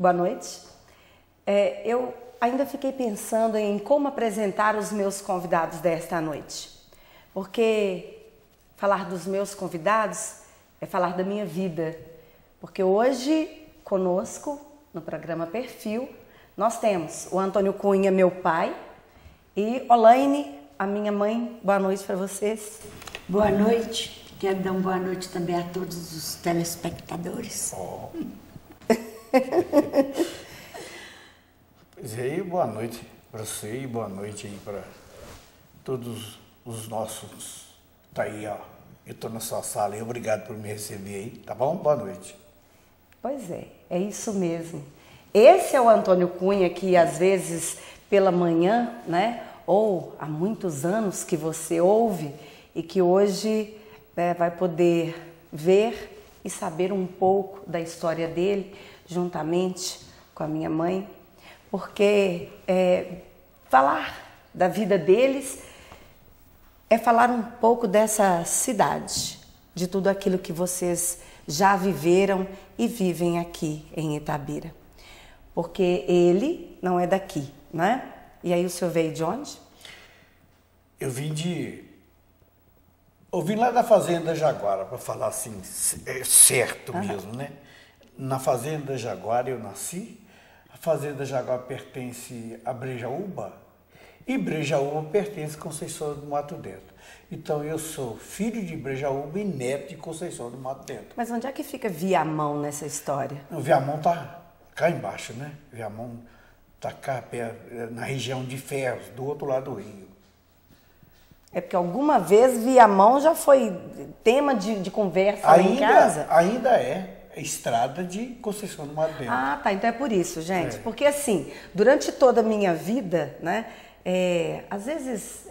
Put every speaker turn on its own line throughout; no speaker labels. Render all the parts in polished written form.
boa noite. Eu ainda fiquei pensando em como apresentar os meus convidados desta noite, porque falar dos meus convidados é falar da minha vida, porque hoje conosco no programa Perfil nós temos o Antônio Cunha, meu pai, e Olaine, a minha mãe. Boa noite para vocês.
Boa noite. Quero dar uma boa noite também a todos os telespectadores.
Oh. Pois aí, boa noite para você e boa noite aí para todos os nossos. Tá aí, ó. Eu estou na sua sala e obrigado por me receber aí, tá bom? Boa noite.
Pois é isso mesmo. Esse é o Antônio Cunha que às vezes pela manhã, né? Ou há muitos anos que você ouve e que hoje vai poder ver e saber um pouco da história dele juntamente com a minha mãe, porque falar da vida deles é falar um pouco dessa cidade, de tudo aquilo que vocês já viveram e vivem aqui em Itabira. Porque ele não é daqui, né? E aí o senhor veio de onde?
Eu vim lá da Fazenda Jaguara, para falar assim, certo mesmo, né? Na Fazenda Jaguara eu nasci. A Fazenda Jaguara pertence a Brejaúba e Brejaúba pertence a Conceição do Mato Dentro. Então eu sou filho de Brejaúba e neto de Conceição do Mato Dentro.
Mas onde é que fica Viamão nessa história?
O Viamão tá cá embaixo, né? Viamão tá cá, na região de Ferros, do outro lado do rio.
É porque alguma vez Viamão já foi tema de conversa lá em casa?
Ainda é estrada de Conceição do Mato Dentro.
Ah, tá. Então é por isso, gente. Porque assim, durante toda a minha vida, né? Às vezes,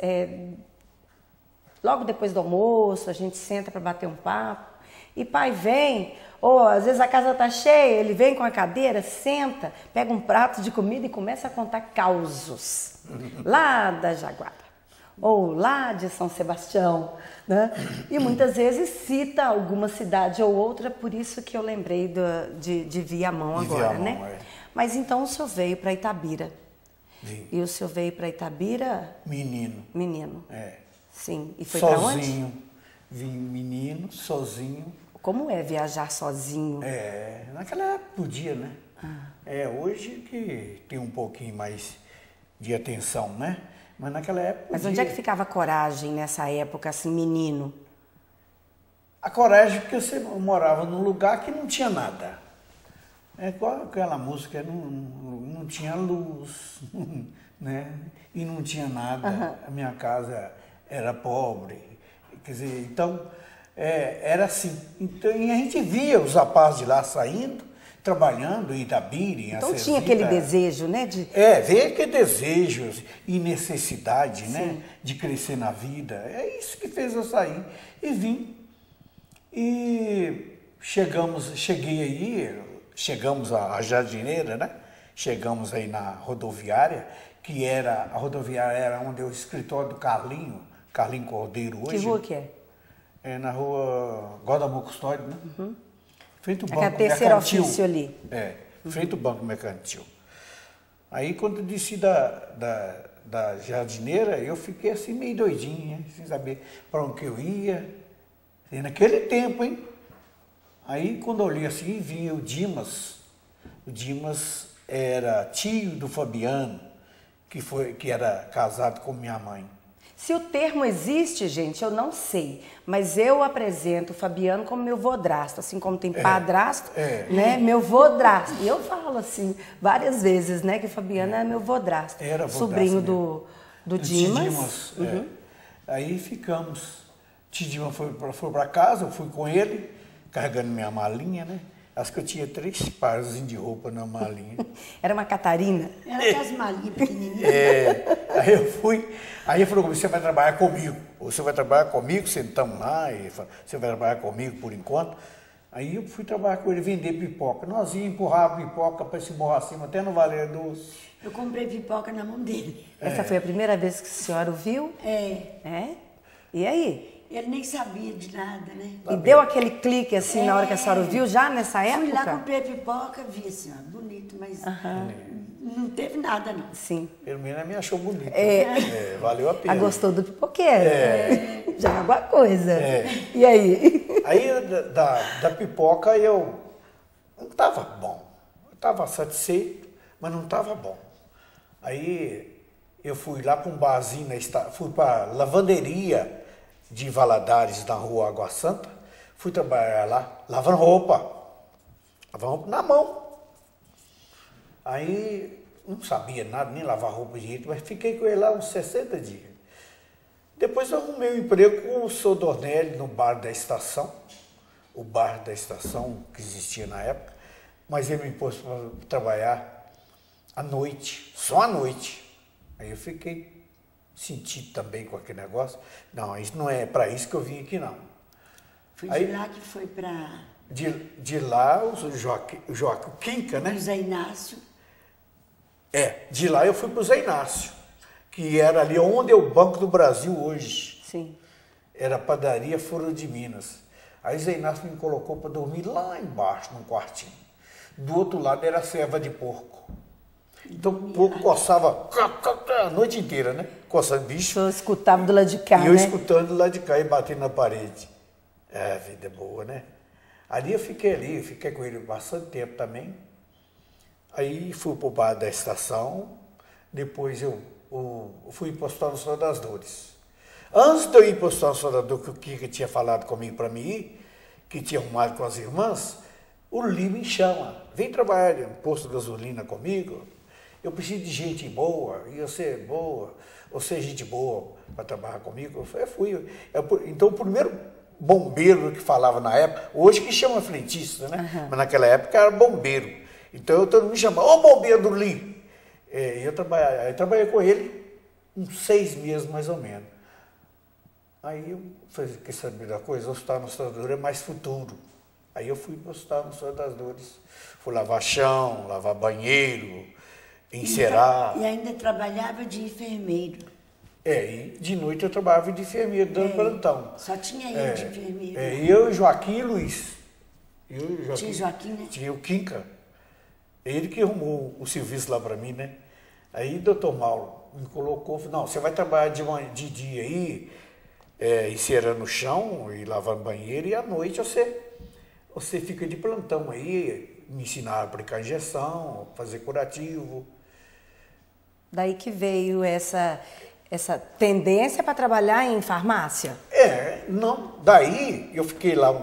logo depois do almoço, a gente senta para bater um papo e pai vem, ou às vezes a casa tá cheia, ele vem com a cadeira, senta, pega um prato de comida e começa a contar causos lá da Jaguara, ou lá de São Sebastião, né? E muitas vezes cita alguma cidade ou outra, por isso que eu lembrei de Viamão agora,
Viamão,
né? Mas então o senhor veio para Itabira.
Vim.
E o senhor veio para Itabira?
Menino.
Menino. Sim. E foi
para
onde?
Sozinho. Vim menino, sozinho.
Como é viajar sozinho?
Naquela época podia, né? Hoje que tem um pouquinho mais de atenção, né? Mas naquela época
Mas onde é que ficava a coragem nessa época, assim, menino?
A coragem porque você morava num lugar que não tinha nada. É igual aquela música, não tinha luz, né? E não tinha nada. A minha casa era pobre. Quer dizer, então, era assim. Então, e a gente via os rapazes de lá saindo, trabalhando em Itabira, em
Então
Acesita.
tinha aquele desejo, né?
Veio aquele desejo e necessidade, né? De crescer na vida. É isso que fez eu sair. E vim. E chegamos à Jardineira, né? Chegamos aí na rodoviária, a rodoviária era onde é o escritório do Carlinho Cordeiro hoje.
Que rua que é?
É na rua Godamor Custódio, né? Frente ao
É a
Banco
terceira
Mercantil.
ofício ali.
Frente ao Banco Mercantil. Aí quando eu desci da Jardineira, eu fiquei assim meio doidinho, né? Sem saber para onde eu ia. E naquele tempo, hein? Aí quando eu olhei assim, vinha o Dimas. O Dimas era tio do Fabiano, que era casado com minha mãe.
Se o termo existe, gente, eu não sei, mas eu apresento o Fabiano como meu vodrasto, assim como tem padrasto, né? Meu vodrasto. E eu falo assim várias vezes, né, que o Fabiano é meu vodrasto.
Era vodrasto,
sobrinho
né?
do Dimas.
Aí ficamos. O tio Dimas foi para casa, eu fui com ele, carregando minha malinha, né? Acho que eu tinha 3 pares de roupa na malinha.
Era uma Catarina?
Era aquelas malinhas pequenininhas.
Aí eu fui, aí ele falou, você vai trabalhar comigo. Você vai trabalhar comigo, sentamos lá, e falou, você vai trabalhar comigo por enquanto. Aí eu fui trabalhar com ele, vender pipoca. Nós íamos empurrar a pipoca para esse morro acima, até no Valer Doce.
Eu comprei pipoca na mão dele.
Essa foi a primeira vez que a senhora o viu?
É.
E aí?
Ele nem sabia de nada, né?
E deu aquele clique assim na hora que a senhora viu, já nessa época?
Fui lá, comprei pipoca, vi assim, ó, bonito, mas não teve nada, não.
Sim.
Pelo menos me achou bonito. É, valeu a pena.
Ah, gostou do pipoqueiro? Já é alguma coisa. E aí?
Aí da pipoca eu não estava bom. Eu estava satisfeito, mas não estava bom. Aí eu fui lá para um barzinho, fui para a lavanderia de Valadares, na rua Água Santa. Fui trabalhar lá, lavando roupa. Lavando roupa na mão. Aí não sabia nada, nem lavar roupa direito, mas fiquei com ele lá uns 60 dias. Depois eu arrumei um emprego com o seu Dornelli no bar da estação. O bar da estação que existia na época. Mas ele me pôs para trabalhar à noite, só à noite. Aí eu fiquei sentido também com aquele negócio. Não, isso não é para isso que eu vim aqui, não.
Foi
Aí,
de lá que foi para
de lá, o Joaquim, o Quinca, né?
José Inácio.
De lá eu fui para o Zé Inácio, que era ali onde é o Banco do Brasil hoje.
Sim.
Era a padaria Furo de Minas. Aí Zé Inácio me colocou para dormir lá embaixo, num quartinho. Do outro lado era a serva de porco. Então o porco coçava a noite inteira, né? Coçando bicho.
Eu escutava do lado de cá,
E eu
né?
escutando do lado de cá e batendo na parede. A vida é boa, né? Ali, eu fiquei com ele bastante tempo também. Aí fui para o bar da estação, depois eu fui para o Hospital Nacional das Dores. Antes de eu ir para o Hospital Nacional das Dores, que o Kika tinha falado comigo para mim ir, que tinha arrumado com as irmãs, o Li me chama, vem trabalhar no posto de gasolina comigo, eu preciso de gente boa, e você é boa, você é gente boa para trabalhar comigo. Eu fui. Então, o primeiro bombeiro que falava na época, hoje que chama frentista, né? Mas naquela época era bombeiro. Então, todo mundo me chamava, ô bombeiro do Li. Eu trabalhei com ele uns 6 meses, mais ou menos. Aí eu falei, quer saber da coisa? O Hospital Nacional das Dores é mais futuro. Aí eu fui para o Hospital Nacional das Dores. Fui lavar chão, lavar banheiro, encerar.
E ainda trabalhava de enfermeiro.
E de noite eu trabalhava de enfermeiro, dando plantão.
Só tinha ele de enfermeiro.
Eu, Joaquim e Luiz.
Tinha Joaquim, né?
Tinha o Quinca. Ele que arrumou o serviço lá para mim, né? Aí o doutor Mauro me colocou, falou, não, você vai trabalhar de dia aí, encerando o chão e lavando banheiro, e à noite você fica de plantão aí, me ensinar a aplicar injeção, fazer curativo.
Daí que veio essa tendência para trabalhar em farmácia?
Não. Daí eu fiquei lá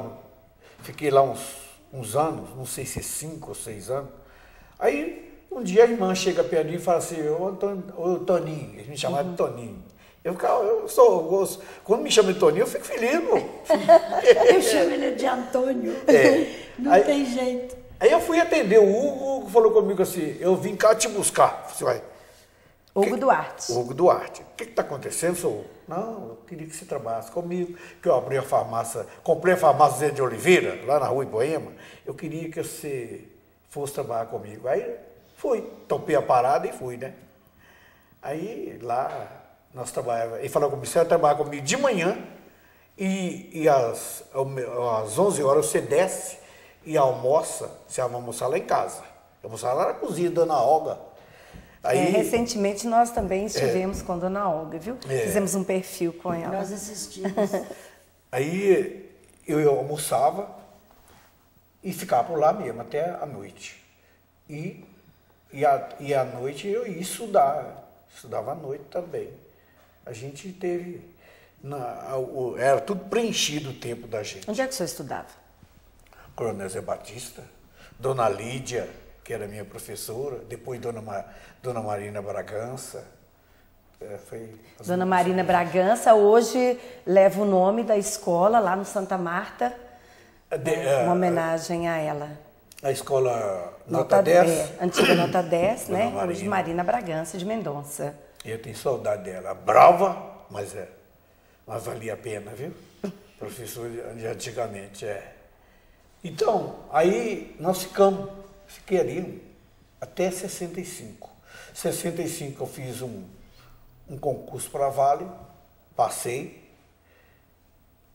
uns anos, não sei se 5 ou 6 anos. Aí um dia a irmã chega perto de mim e fala assim, ô Toninho, eles me chamavam de Toninho. Quando me chamam de Toninho, eu fico feliz, pô.
Eu chamo ele de Antônio. Não tem jeito.
Aí eu fui atender, o Hugo falou comigo assim, eu vim cá te buscar. Você vai.
Hugo Duarte.
Hugo Duarte. O que está acontecendo, senhor? Não, eu queria que você trabalhasse comigo, que eu abri a farmácia, comprei a farmácia Zé de Oliveira, lá na rua Ipoema. Eu queria que você fosse trabalhar comigo. Aí fui, topei a parada e fui, né? Aí lá nós trabalhávamos, ele falou comigo, você vai trabalhar comigo de manhã e às 11 horas você desce e almoça, você vai almoçar lá em casa. Eu almoçava lá na cozinha, Dona Olga. Aí,
recentemente nós também estivemos com a Dona Olga, viu? Fizemos um perfil com ela.
Nós assistimos.
Aí eu almoçava e ficava por lá mesmo até a noite. E à noite eu ia estudava à noite também. A gente teve, era tudo preenchido o tempo da gente.
Onde é que o senhor estudava?
Coronel Zé Batista, Dona Lídia, que era minha professora, depois Dona Marina Bragança.
Dona Marina Bragança hoje leva o nome da escola lá no Santa Marta, uma homenagem a ela.
A escola Nota 10.
Antiga Nota 10, né?
Marina.
Hoje Marina Bragança de Mendonça.
Eu tenho saudade dela. Brava, mas valia a pena, viu? Professor de antigamente, Então, aí nós fiquei ali até 65. 65 eu fiz um concurso para a Vale, passei.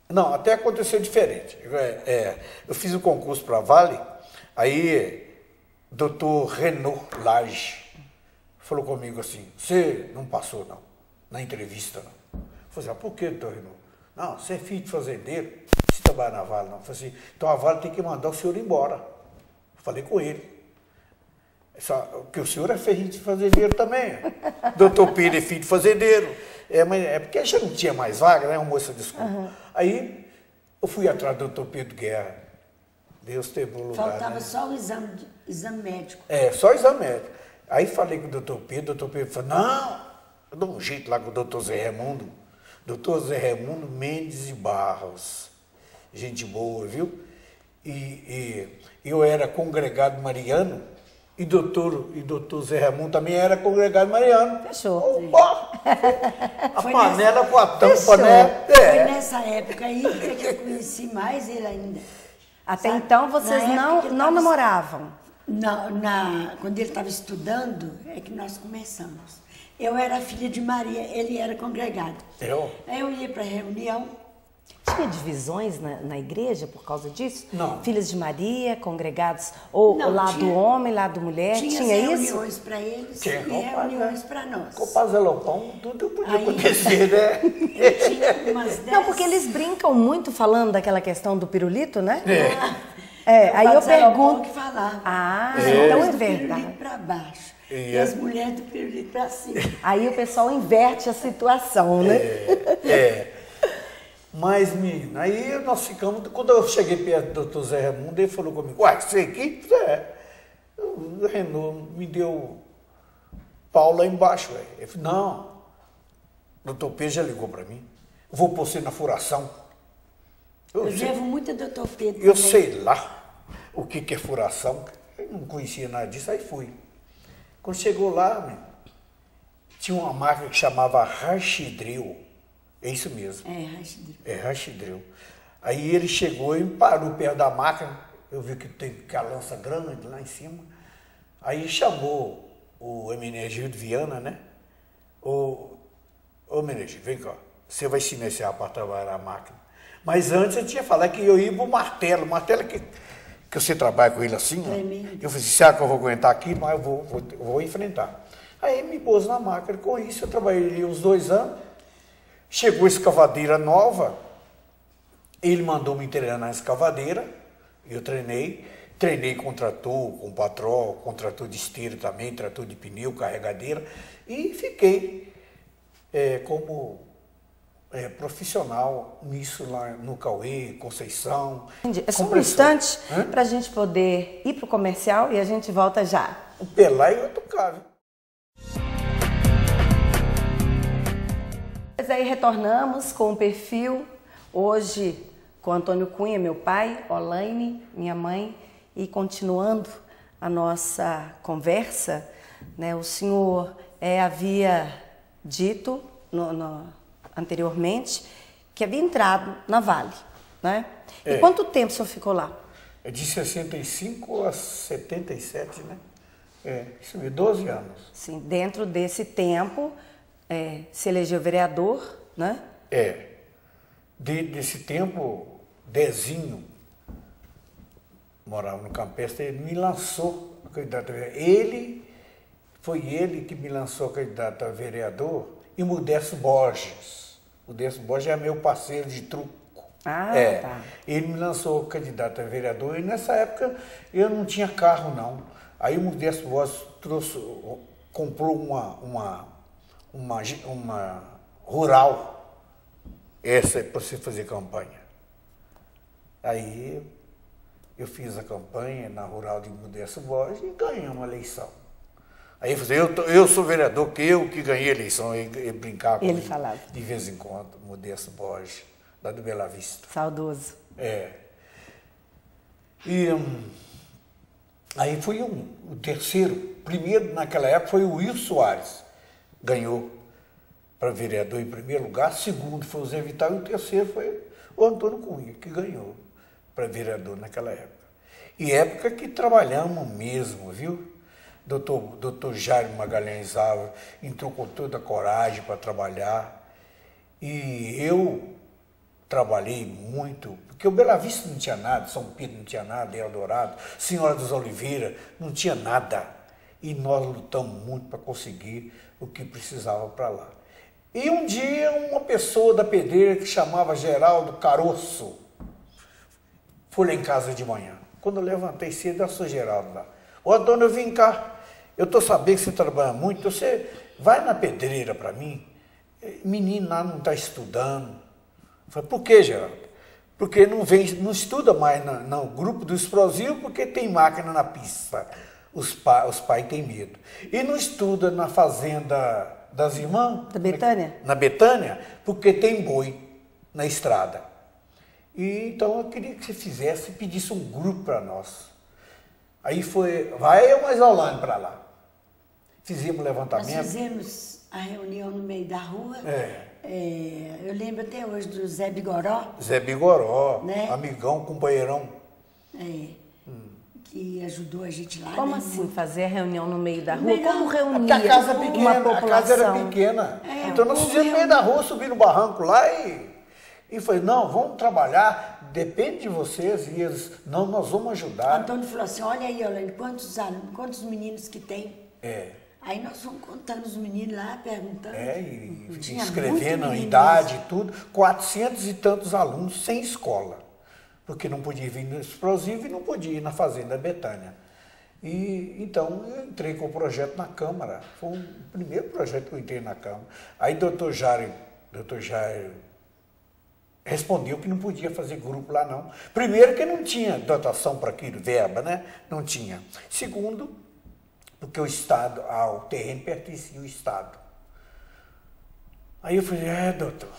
Não, até aconteceu diferente. Eu fiz o concurso para a Vale, aí doutor Renaud Lage falou comigo assim, você não passou não, na entrevista não. Eu falei assim, por que, doutor Renaud? Não, você é filho de fazendeiro, você trabalha na Vale não. Eu falei assim, então a Vale tem que mandar o senhor embora. Eu falei com ele. Porque o senhor é filho de fazendeiro também. Doutor Pedro é filho de fazendeiro. Mas é porque já não tinha mais vaga, né? Uma moça desculpa. Uhum. Aí eu fui atrás do doutor Pedro Guerra. Deus teve um lugar.
Faltava, né? Só o exame médico.
Só o exame médico. Aí falei com o doutor Pedro falou, não, eu dou um jeito lá com o doutor Zé Raimundo. Doutor Zé Raimundo Mendes e Barros. Gente boa, viu? E eu era congregado mariano. E doutor Zé Raimundo também era congregado mariano.
Fechou.
Opa! A panela com a tampa, né?
Foi nessa época aí que eu conheci mais ele ainda.
Até então vocês não namoravam?
Quando ele estava estudando, é que nós começamos. Eu era filha de Maria, ele era congregado. Aí eu ia para a reunião.
Tinha divisões na igreja por causa disso?
Não.
Filhos de Maria, congregados, ou lado homem, lado mulher, tinha isso?
Tinha reuniões para eles e reuniões para nós.
Com o Pazelopão, tudo podia acontecer, né?
Tinha umas 10...
Não, porque eles brincam muito falando daquela questão do pirulito, né?
Aí
eu pergunto...
que falava.
Então é verdade.
Do pirulito para baixo e as mulheres do pirulito para cima.
Aí o pessoal inverte a situação, né?
Mas, menina, aí nós ficamos, quando eu cheguei perto do doutor Zé Raimundo, ele falou comigo, uai, você aqui? O Renaud me deu pau lá embaixo, velho. Ele falou, não, o doutor Pedro já ligou para mim, vou pôr você na furação.
Eu levo muito a doutor Pedro
Eu
também.
sei lá o que é furação, eu não conhecia nada disso, aí fui. Quando chegou lá, tinha uma máquina que chamava Rachidril. É isso mesmo. Rachidril. Aí ele chegou e parou perto da máquina. Eu vi que tem a lança grande lá em cima. Aí chamou o Emenegildo Viana, né? Ô Menegildo, vem cá. Você vai se iniciar para trabalhar a máquina. Mas antes eu tinha falado que eu ia para o martelo. Martelo que você trabalha com ele assim. Eu falei, será que eu vou aguentar aqui? Mas eu vou enfrentar. Aí me pôs na máquina. Com isso eu trabalhei uns 2 anos. Chegou a escavadeira nova, ele mandou me treinar na escavadeira, eu treinei com trator, com patrol, com trator de esteira também, trator de pneu, carregadeira, e fiquei como profissional nisso lá no Cauê, Conceição.
Entendi. É só um instante para a gente poder ir para o comercial e a gente volta já.
O Pelé e o Tocável.
Mas aí retornamos com o perfil, hoje com Antônio Cunha, meu pai, Olaine, minha mãe, e continuando a nossa conversa, né, o senhor havia dito anteriormente que havia entrado na Vale, né? E quanto tempo o senhor ficou lá?
De 65 a 77, né? Isso mesmo, 12 anos.
Sim, dentro desse tempo... se elegeu vereador, né?
Desse tempo, Dezinho, morava no Campestre, ele me lançou a candidato a vereador. Foi ele que me lançou a candidato a vereador, e Modesto Borges. Modesto Borges é meu parceiro de truco.
Tá.
Ele me lançou candidato a vereador, e nessa época eu não tinha carro, não. Aí o Modesto Borges comprou uma rural, essa é para você fazer campanha. Aí eu fiz a campanha na rural de Modesto Borges e ganhamos a eleição. Aí eu falei, eu sou vereador, que eu que ganhei a eleição, ele brincava comigo.
Ele falava.
De vez em quando, Modesto Borges, lá do Bela Vista.
Saudoso.
E aí foi o terceiro, primeiro naquela época foi o Wilson Soares. Ganhou para vereador em primeiro lugar, segundo foi o Zé Vital e o terceiro foi o Antônio Cunha, que ganhou para vereador naquela época. E época que trabalhamos mesmo, viu? Doutor Jairo Magalhães Alves entrou com toda a coragem para trabalhar. E eu trabalhei muito, porque o Bela Vista não tinha nada, São Pedro não tinha nada, Eldorado, Senhora dos Oliveira, não tinha nada. E nós lutamos muito para conseguir o que precisava para lá. E um dia, uma pessoa da pedreira que chamava Geraldo Caroço foi lá em casa de manhã. Quando eu levantei cedo, eu sou Geraldo lá. Ô, Antônio, eu vim cá. Eu estou sabendo que você trabalha muito. Você vai na pedreira para mim? Menino lá não está estudando. Eu falei, por que, Geraldo? Porque não estuda mais no grupo do explosivo porque tem máquina na pista. Os pais têm medo. E não estuda na fazenda das irmãs.
Da Betânia?
Na Betânia, porque tem boi na estrada. E então eu queria que você pedisse um grupo para nós. Aí vai eu mais Aulane para lá. Fizemos levantamento.
Nós fizemos a reunião no meio da rua. Eu lembro até hoje do Zé Bigoró.
Zé Bigoró,
né?
Amigão, companheirão.
Que ajudou a gente lá.
Como
né?
assim fazer a reunião no meio da rua?
meio da
Como
rua.
reunia
Porque a casa é pequena,
uma população?
a casa era pequena. Então nós fizemos no meio da rua, subir no barranco lá e falei, não, vamos trabalhar, depende de vocês. E eles, não, nós vamos ajudar.
Antônio falou assim, olha aí, Olane, quantos meninos que tem? Aí nós fomos contando os meninos lá, perguntando.
E
Tinha
escrevendo a
muito
idade e tudo, 400 e tantos alunos sem escola. Porque não podia vir no explosivo e não podia ir na Fazenda Betânia. E então eu entrei com o projeto na Câmara. Foi o primeiro projeto que eu entrei na Câmara. Aí doutor Jair respondeu que não podia fazer grupo lá não. Primeiro que não tinha dotação para aquilo, verba, né? Não tinha. Segundo, porque o Estado, o terreno pertencia ao Estado. Aí eu falei, doutor,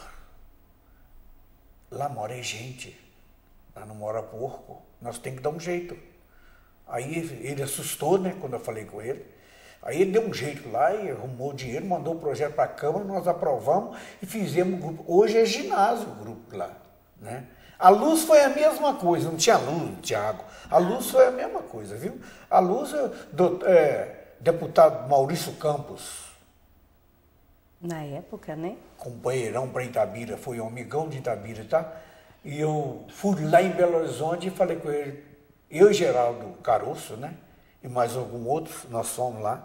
lá mora gente. Lá não mora porco, nós temos que dar um jeito. Aí ele assustou, né, quando eu falei com ele. Aí ele deu um jeito lá e arrumou dinheiro, mandou o projeto para a Câmara, nós aprovamos e fizemos um grupo. Hoje é ginásio o grupo lá, né? A luz foi a mesma coisa, não tinha luz, não tinha água. A luz foi a mesma coisa, viu? A luz, deputado Maurício Campos.
Na época, né?
Companheirão para Itabira, foi um amigão de Itabira, tá? E eu fui lá em Belo Horizonte e falei com ele, eu e Geraldo Caroço, né? E mais algum outro, nós fomos lá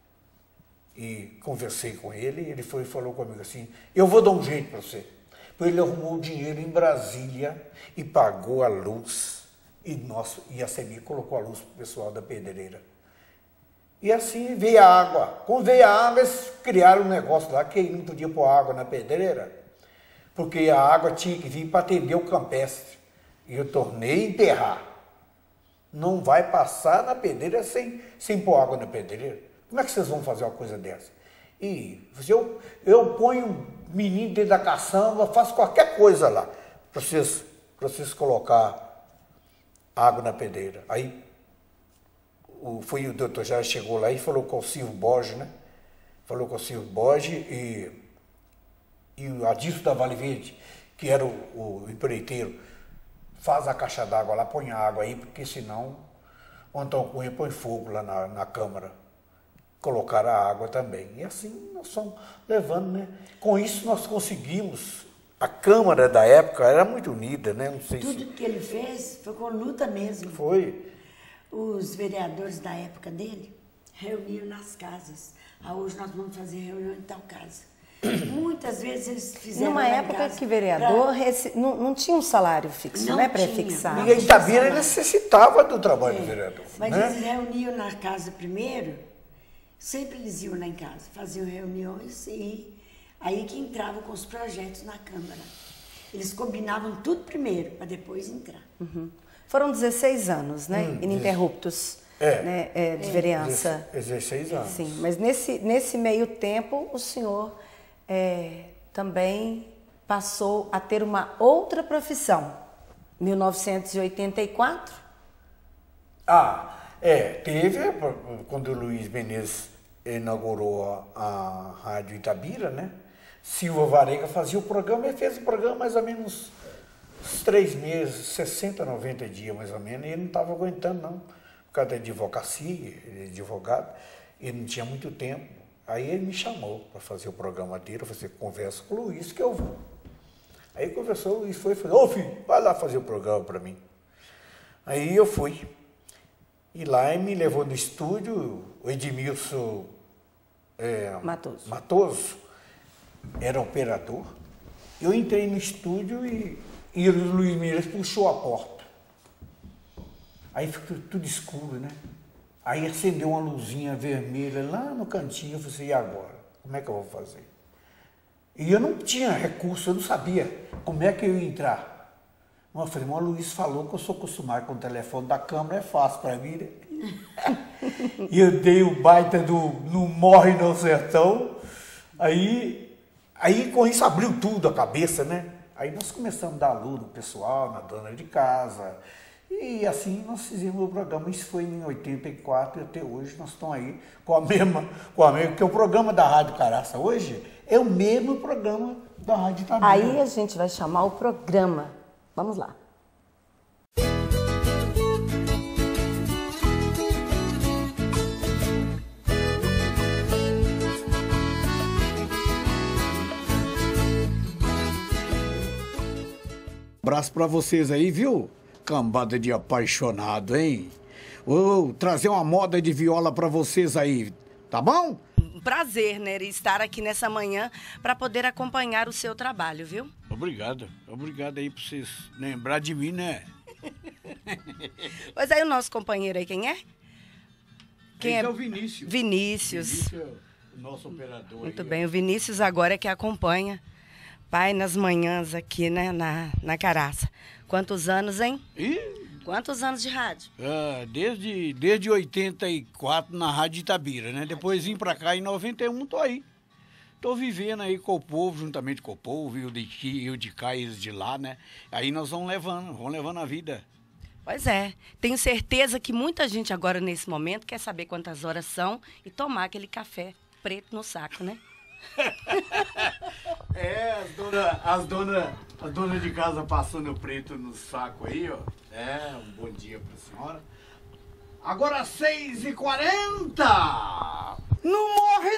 e conversei com ele. Ele foi e falou comigo assim, eu vou dar um jeito para você. Ele arrumou o dinheiro em Brasília e pagou a luz. E a CEMIG colocou a luz para o pessoal da pedreira. E assim veio a água. Quando veio a água, eles criaram um negócio lá que não podia pôr água na pedreira. Porque a água tinha que vir para atender o campestre. E eu tornei a enterrar. Não vai passar na pedreira sem pôr água na pedreira. Como é que vocês vão fazer uma coisa dessa? E eu ponho um menino dentro da caçamba, faço qualquer coisa lá, para vocês colocar água na pedreira. Aí o doutor já chegou lá e falou com o Silvio Borges, né? Falou com o Silvio Borges e o Adilson da Vale Verde, que era o empreiteiro, faz a caixa d'água lá, põe a água aí, porque senão o Antônio Cunha põe fogo lá na Câmara. Colocaram a água também. E assim nós fomos levando, né? Com isso nós conseguimos. A Câmara da época era muito unida, né? Não sei
Tudo que ele fez foi com luta mesmo.
Foi.
Os vereadores da época dele reuniam nas casas. Hoje nós vamos fazer reunião em tal casa. Muitas vezes eles fizeram.
Numa época que vereador não tinha um salário fixo,
não
né? Pré-fixado.
Ninguém Itabira necessitava do trabalho do vereador.
Mas
né?
eles reuniam na casa primeiro, sempre eles iam lá em casa, faziam reuniões e aí que entravam com os projetos na Câmara. Eles combinavam tudo primeiro, para depois entrar.
Uhum. Foram 16 anos, né? Ininterruptos. Né? De vereança.
16 anos.
Sim, mas nesse meio tempo o senhor também passou a ter uma outra profissão. 1984?
Teve, quando o Luiz Menezes inaugurou a Rádio Itabira, né? Silva Varega fazia o programa e fez o programa mais ou menos uns 3 meses, 60, 90 dias mais ou menos, e ele não estava aguentando não, por causa da advocacia, ele é advogado, ele não tinha muito tempo. Aí ele me chamou para fazer o programa dele, eu falei, conversa com o Luiz que eu vou. Aí conversou e foi, falou, ô filho, vai lá fazer o programa para mim. Aí eu fui. E lá ele me levou no estúdio, o Edmilson Matoso era operador. Eu entrei no estúdio e o Luiz Menezes puxou a porta. Aí ficou tudo escuro, né? Aí acendeu uma luzinha vermelha lá no cantinho. Eu falei assim, e agora? Como é que eu vou fazer? E eu não tinha recurso, eu não sabia como é que eu ia entrar. Eu falei, mas o Luiz falou que eu sou acostumado com o telefone da câmera, é fácil para mim, né? E eu dei o baita do Não Morre no Sertão. Aí com isso abriu tudo a cabeça, né? Aí nós começamos a dar luz no pessoal, na dona de casa. E assim nós fizemos o programa. Isso foi em 84 e até hoje nós estamos aí com a mesma, porque o programa da Rádio Caraça hoje é o mesmo programa da Rádio Itabira.
Aí a gente vai chamar o programa. Vamos lá.
Abraço pra vocês aí, viu? Cambada de apaixonado, hein? Vou trazer uma moda de viola pra vocês aí, tá bom?
Um prazer, Nery, estar aqui nessa manhã para poder acompanhar o seu trabalho, viu?
Obrigado aí por vocês lembrar de mim, né?
Pois aí o nosso companheiro aí, quem é?
Quem é o Vinícius.
Vinícius
é o nosso operador.
Muito
aí,
bem, o Vinícius agora é que acompanha pai nas manhãs aqui, né, na Caraça. Quantos anos, hein? Quantos anos de rádio?
Desde 84 na Rádio Itabira, né? Depois vim pra cá em 91, tô aí. Tô vivendo aí com o povo, juntamente com o povo, eu de cá e eles de lá, né? Aí nós vamos levando a vida.
Pois é, tenho certeza que muita gente agora nesse momento quer saber quantas horas são e tomar aquele café preto no saco, né?
As donas de casa passando preto no saco aí, ó. Um bom dia pra senhora. Agora 6h40. Não morre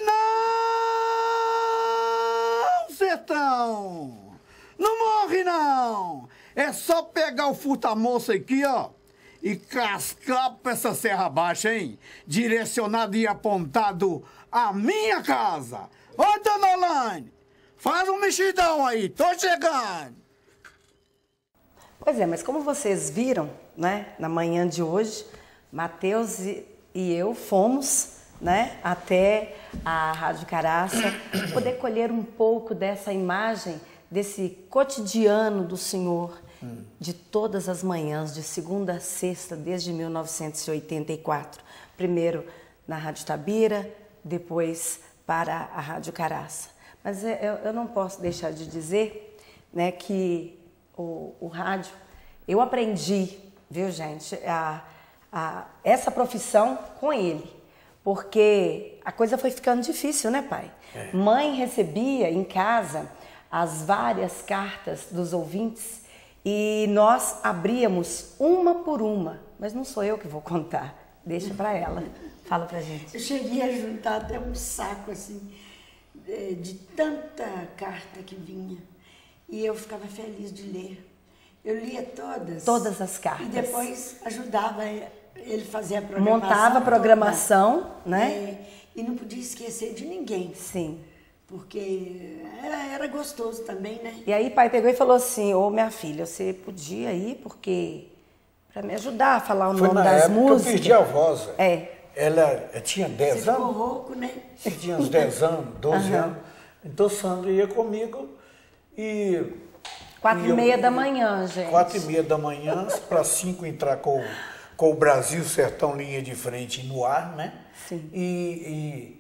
não, sertão. Não morre não. É só pegar o furta-moça aqui, ó, e cascar pra essa serra baixa, hein? Direcionado e apontado à minha casa. Ô, dona Olane, faz um mexidão aí, tô chegando.
Pois é, mas como vocês viram, né, na manhã de hoje, Matheus e eu fomos, né, até a Rádio Caraça, poder colher um pouco dessa imagem, desse cotidiano do Senhor, de todas as manhãs, de segunda a sexta, desde 1984. Primeiro na Rádio Itabira, depois para a Rádio Caraça. Mas eu não posso deixar de dizer, né, que o rádio, eu aprendi, viu, gente, essa profissão com ele, porque a coisa foi ficando difícil, né, pai? Mãe recebia em casa as várias cartas dos ouvintes e nós abríamos uma por uma, mas não sou eu que vou contar, deixa para ela. Fala pra gente.
Eu cheguei a juntar até um saco, assim, de tanta carta que vinha. E eu ficava feliz de ler. Eu lia todas.
Todas as cartas.
E depois ajudava ele a fazer a programação.
Montava a programação, né?
E não podia esquecer de ninguém.
Sim.
Porque era gostoso também, né?
E aí pai pegou e falou assim, ô minha filha, você podia ir porque... para me ajudar a falar o nome das músicas.
Eu perdi a voz.
É.
Ela tinha 10 anos.
Ficou rouco, né?
Você tinha uns 10 anos, 12 anos. Então Sandra ia comigo e...
4h30 da manhã, gente.
4h30 da manhã, para 5 entrar com o Brasil Sertão Linha de Frente no ar, né?
Sim.
E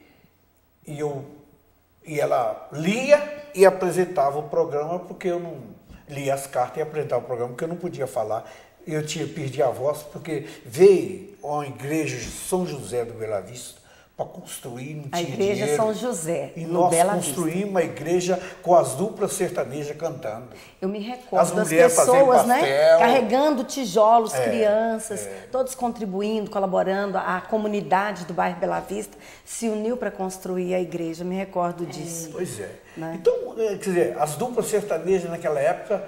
ela lia e apresentava o programa, porque eu não lia as cartas e apresentava o programa, porque eu não podia falar. Eu perdi a voz, porque veio a igreja de São José do Bela Vista para construir, não
A
tinha
igreja
dinheiro.
São José,
E
no
nós
Bela
construímos uma igreja com as duplas sertanejas cantando.
Eu me recordo das
mulheres fazendo
pessoas, né,
pastel.
carregando tijolos, crianças, todos contribuindo, colaborando. A comunidade do bairro Bela Vista se uniu para construir a igreja, me recordo disso.
Pois é.
Né?
Então, quer dizer, as duplas sertanejas naquela época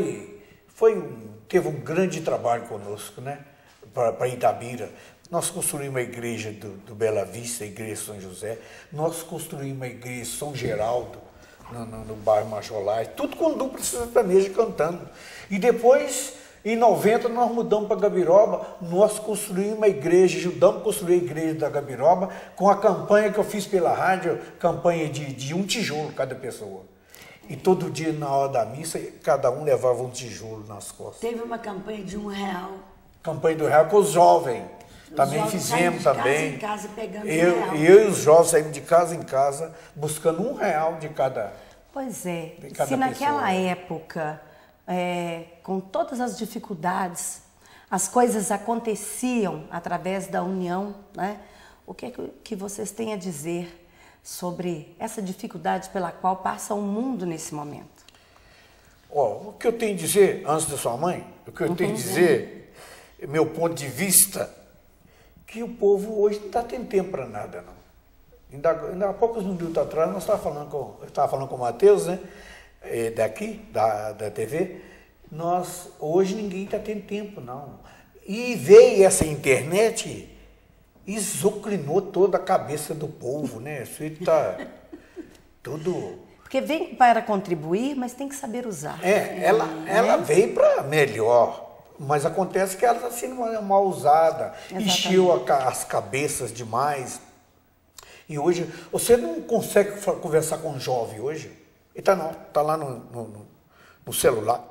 teve um grande trabalho conosco, né? Para Itabira. Nós construímos a igreja do Bela Vista, a igreja São José. Nós construímos a igreja São Geraldo, no bairro Majolais. Tudo com dupla sertaneja cantando. E depois, em 90, nós mudamos para Gabiroba. Nós construímos uma igreja, ajudamos a construir a igreja da Gabiroba com a campanha que eu fiz pela rádio, campanha de um tijolo cada pessoa. E todo dia, na hora da missa, cada um levava um tijolo nas costas.
Teve uma campanha de R$1.
Campanha do real com os jovens. Também
jovens
fizemos
saíram de
também.
casa em casa pegando
eu
R$1.
e os jovens saímos de casa em casa buscando R$1 de cada.
Pois é,
De cada
se naquela
pessoa.
época, com todas as dificuldades, as coisas aconteciam através da união, né? O que é que vocês têm a dizer sobre essa dificuldade pela qual passa o mundo nesse momento?
O que eu tenho a dizer, antes da sua mãe, o que eu tenho a dizer, meu ponto de vista, que o povo hoje não está tendo tempo para nada, não. Ainda há poucos minutos atrás, eu estava falando com o Matheus, né, daqui, da TV, hoje ninguém está tendo tempo, não. E veio essa internet e zucrinou toda a cabeça do povo, né, isso está tudo...
Porque vem para contribuir, mas tem que saber usar.
Ela veio para melhor. Mas acontece que ela está sendo mal usada, encheu as cabeças demais. E hoje, você não consegue conversar com um jovem hoje? Ele está lá no celular.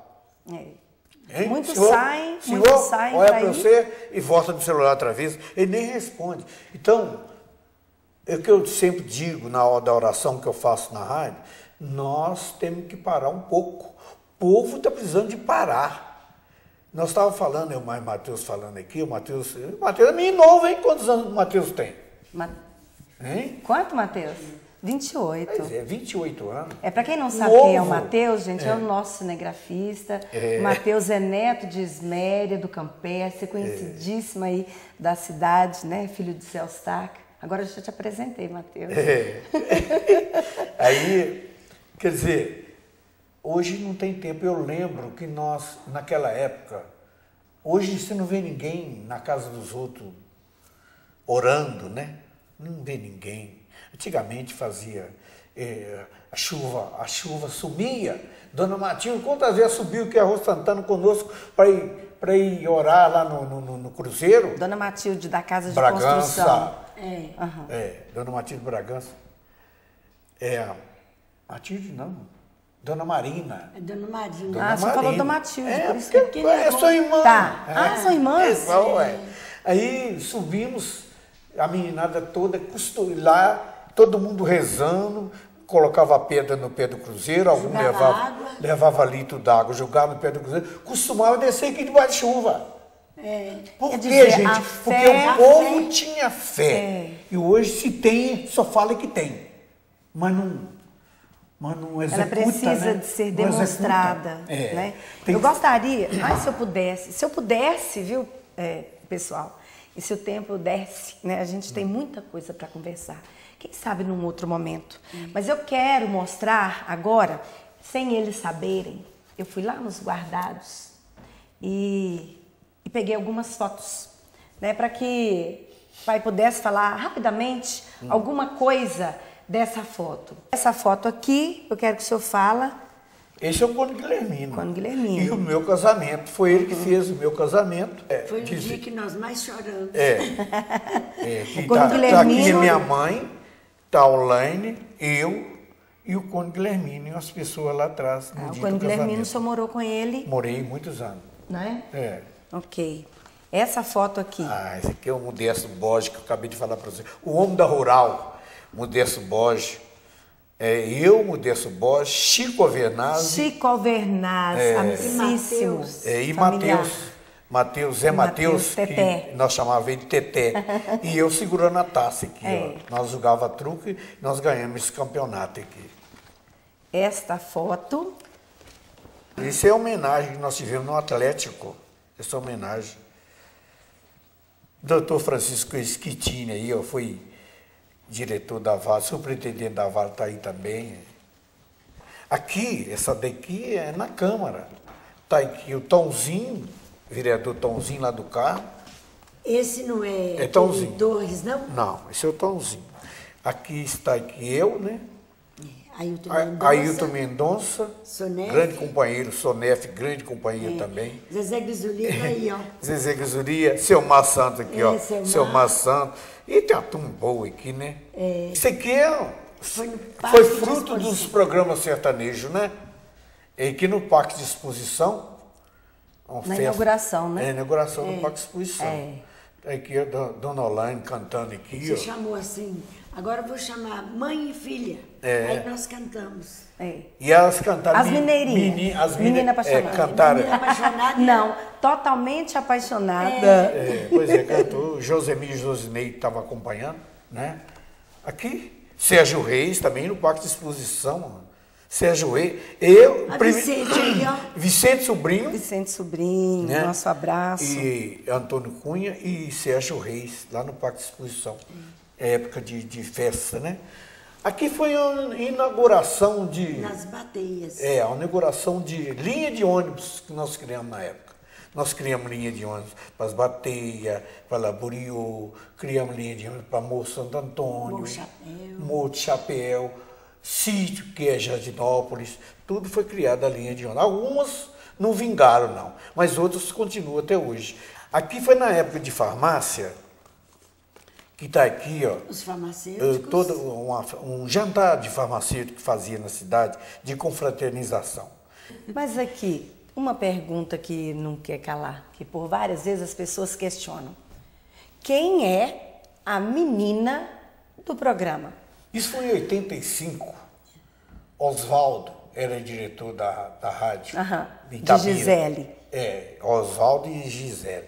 Muitos
Senhor,
saem
olha
para
para
ir.
você e volta no celular outra vez. Ele nem responde. Então, é o que eu sempre digo na hora da oração que eu faço na rádio, nós temos que parar um pouco. O povo está precisando de parar. Nós estávamos falando, eu mais Matheus falando aqui, o Matheus é meio novo, hein? Quantos anos o Matheus tem? Hein?
Quanto, Matheus? 28.
Pois é, 28 anos.
Para quem não sabe quem é o Matheus, gente, é o nosso cinegrafista. O Matheus é neto de Isméria, do Campestre, conhecidíssimo aí da cidade, né? Filho de Celso Stark. Agora eu já te apresentei, Matheus.
Aí, quer dizer... Hoje não tem tempo. Eu lembro que nós, naquela época, hoje você não vê ninguém na casa dos outros orando, né? Não vê ninguém. Antigamente fazia a chuva sumia. Dona Matilde, quantas vezes subiu que a Rua Santana conosco para ir orar lá no Cruzeiro?
Dona Matilde, da Casa de
Bragança.
Construção.
Dona Matilde Bragança. Matilde não. Dona Marina.
É Dona Marina.
Você falou da Matilde, por isso
que é sua irmã.
Tá. São irmãs?
Aí subimos, a meninada toda, lá, todo mundo rezando, colocava a pedra no pé do cruzeiro, algum levava litro d'água, jogava no pé do cruzeiro, costumava descer aqui debaixo de chuva. Por quê, gente? Porque o povo tinha fé. E hoje se tem, só fala que tem. Mas não executa,
ela precisa de ser demonstrada, né? Eu gostaria, se eu pudesse, viu, pessoal, e se o tempo desse, né? A gente tem muita coisa para conversar. Quem sabe num outro momento. Mas eu quero mostrar agora, sem eles saberem, eu fui lá nos guardados e peguei algumas fotos, né? Para que o pai pudesse falar rapidamente alguma coisa dessa foto. Essa foto aqui, eu quero que o senhor fala.
Esse é o Cônego Guilhermino.
Cônego Guilhermino.
E o meu casamento, foi ele que fez o meu casamento.
Foi o dia que nós mais choramos.
Que
Cônego
tá aqui
Guilhermino.
minha mãe, tá a Olaine, eu e o Cônego Guilhermino e as pessoas lá atrás. No dia
O
do
Cônego Guilhermino, o
casamento.
senhor morou com ele?
Morei muitos anos.
Né?
Ok.
Essa foto aqui.
Esse aqui é o Modesto Borges, que eu acabei de falar para você. O homem da Rural. Modesto Borges, eu, Modesto Borges, Chico Alvernazzi,
amicíssimo.
e Matheus. Zé Matheus,
Teté.
que nós chamávamos ele de Teté. E eu segurando a taça aqui, ó. Nós jogava truque, nós ganhamos esse campeonato aqui.
Esta foto...
Isso é homenagem que nós tivemos no Atlético. Essa homenagem. Doutor Francisco Schettini aí, ó, foi diretor da Vale, superintendente da Vale está aí também. Aqui, essa daqui é na Câmara. Está aqui o Tomzinho, vereador Tomzinho lá do carro.
Esse não é
Tomzinho.
Torres, não?
Não, esse é o Tomzinho. Aqui está aqui eu, né?
Ailton
Mendonça,
Sonef.
grande companheiro, Sonef, grande companheiro também.
Zezé Grisulia tá aí, ó.
Zezé Grisulia, seu Mar Santos aqui, ó.
Seu
Mar Santos. E tem uma turma boa aqui, né? Isso aqui
foi
fruto dos programas sertanejos, né? E aqui no Parque de Exposição.
Inauguração, né?
É, inauguração do Parque de Exposição. Aqui a Dona Olaine cantando aqui.
Você chamou assim, agora eu vou chamar mãe e filha. Aí nós cantamos.
E elas cantaram.
As mineirinhas. Menina apaixonada.
Cantaram.
Menina apaixonada.
Não, totalmente apaixonada.
Pois é, cantou. Josemir e Josinei estavam acompanhando, né? Aqui, Sérgio Reis também no Parque de Exposição. Sérgio Reis.
Vicente aí, ó.
Vicente Sobrinho.
Vicente Sobrinho, né? Nosso abraço.
E Antônio Cunha e Sérgio Reis, lá no Parque de Exposição. Época de festa, né? Aqui foi a inauguração de...
Nas bateias.
A inauguração de linha de ônibus que nós criamos na época. Nós criamos linha de ônibus para as Bateias, para Laboriô, criamos linha de ônibus para Morro Santo Antônio, Morro de Chapéu, Sítio, que é Jardinópolis, tudo foi criado a linha de ônibus. Algumas não vingaram, não, mas outras continuam até hoje. Aqui foi na época de farmácia, que está aqui, ó.
Os farmacêuticos.
Um jantar de farmacêutico que fazia na cidade, de confraternização.
Mas aqui, uma pergunta que não quer calar, que por várias vezes as pessoas questionam. Quem é a menina do programa?
Isso foi em 85. Oswaldo era diretor da rádio.
De Gisele.
Oswaldo e Gisele.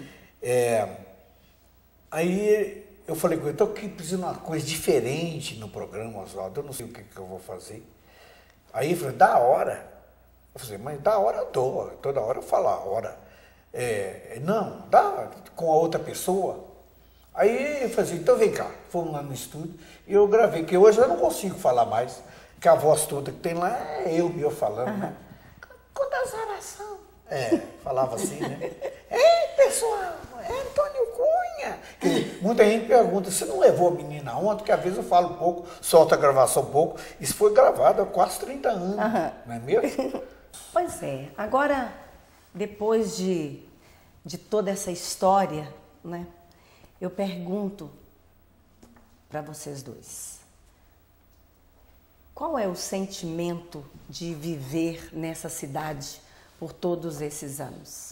Aí eu falei com ele, estou aqui precisando de uma coisa diferente no programa, Oswaldo, eu não sei o que eu vou fazer. Aí ele falou, da hora. Eu falei, mas da hora eu dou, toda hora eu falo a hora. Não, dá com a outra pessoa. Aí eu falei assim, então vem cá, fomos lá no estúdio e eu gravei, que hoje eu não consigo falar mais, que a voz toda que tem lá é eu falando, né? Com das orações. Falava assim, né? Ei, pessoal, é Antônio Cunha. Que muita gente pergunta, você não levou a menina ontem? Que às vezes eu falo um pouco, solto a gravação um pouco. Isso foi gravado há quase 30 anos, não é mesmo?
Pois é. Agora, depois de toda essa história, né? Eu pergunto para vocês dois. Qual é o sentimento de viver nessa cidade por todos esses anos?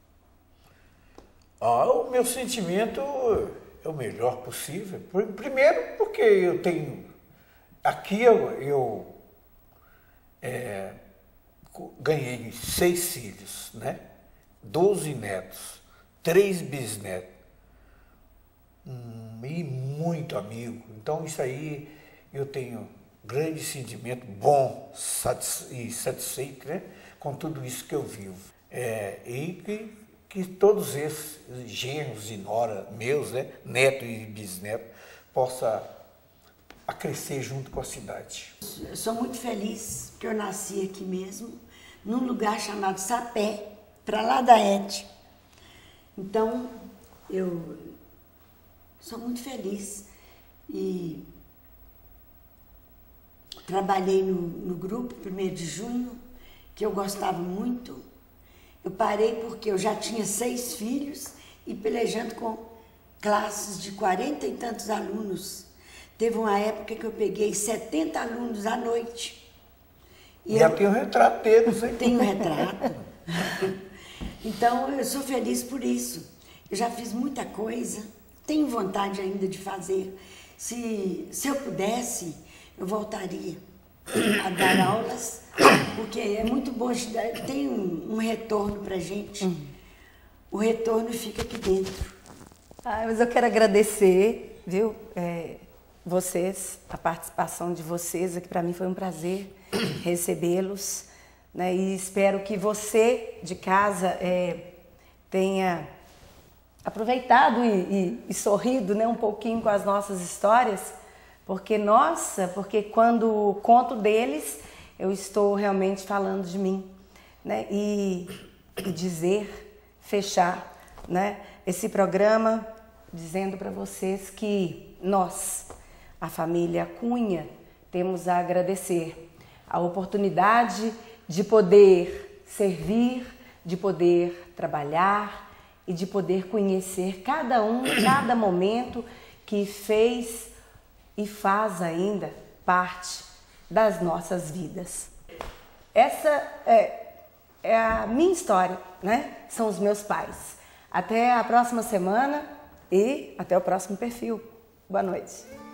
O meu sentimento é o melhor possível. Primeiro porque eu tenho... Aqui eu ganhei 6 filhos, né? 12 netos, 3 bisnetos. E muito amigo. Então isso aí eu tenho grande sentimento bom e satisfeito, né, com tudo isso que eu vivo. E que todos esses genros e nora meus, né, neto e bisneto, possa crescer junto com a cidade.
Eu sou muito feliz que eu nasci aqui mesmo, num lugar chamado Sapé, para lá da Ete. Então, eu sou muito feliz e trabalhei no grupo 1º de junho, que eu gostava muito. Eu parei porque eu já tinha 6 filhos e pelejando com classes de 40 e tantos alunos. Teve uma época que eu peguei 70 alunos à noite.
E já tem um retrato deles, hein?
Tem um retrato. Então, eu sou feliz por isso. Eu já fiz muita coisa. Tenho vontade ainda de fazer. Se eu pudesse, eu voltaria a dar aulas, porque é muito bom, tem um retorno para a gente. O o retorno fica aqui dentro.
Mas eu quero agradecer, viu, vocês, a participação de vocês, aqui para mim foi um prazer recebê-los, né? E espero que você de casa tenha aproveitado e sorrido, né, um pouquinho com as nossas histórias, porque quando conto deles, eu estou realmente falando de mim, né? E fechar, né, esse programa dizendo para vocês que nós, a família Cunha, temos a agradecer a oportunidade de poder servir, de poder trabalhar e de poder conhecer cada momento que fez e faz ainda parte das nossas vidas. Essa é a minha história, né? São os meus pais. Até a próxima semana e até o próximo perfil. Boa noite.